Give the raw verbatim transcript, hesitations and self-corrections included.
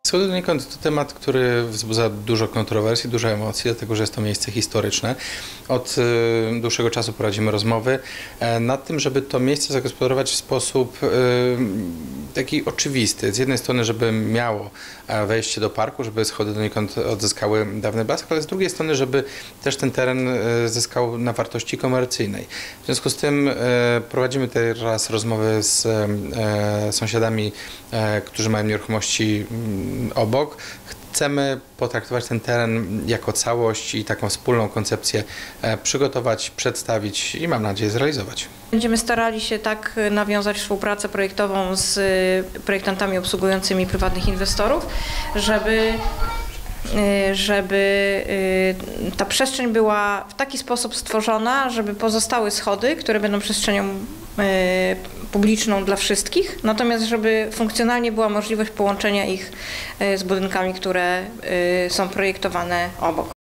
Schody donikąd to temat, który wzbudza dużo kontrowersji, dużo emocji, dlatego że jest to miejsce historyczne. Od y, dłuższego czasu prowadzimy rozmowy e, nad tym, żeby to miejsce zagospodarować w sposób y, taki oczywisty. Z jednej strony, żeby miało wejście do parku, żeby schody donikąd odzyskały dawny blask, ale z drugiej strony, żeby też ten teren y, zyskał na wartości komercyjnej. W związku z tym y, prowadzimy teraz rozmowy z y, sąsiadami, y, którzy mają nieruchomości obok. Chcemy potraktować ten teren jako całość i taką wspólną koncepcję przygotować, przedstawić i mam nadzieję zrealizować. Będziemy starali się tak nawiązać współpracę projektową z projektantami obsługującymi prywatnych inwestorów, żeby żeby ta przestrzeń była w taki sposób stworzona, żeby pozostały schody, które będą przestrzenią publiczną dla wszystkich, natomiast żeby funkcjonalnie była możliwość połączenia ich z budynkami, które są projektowane obok.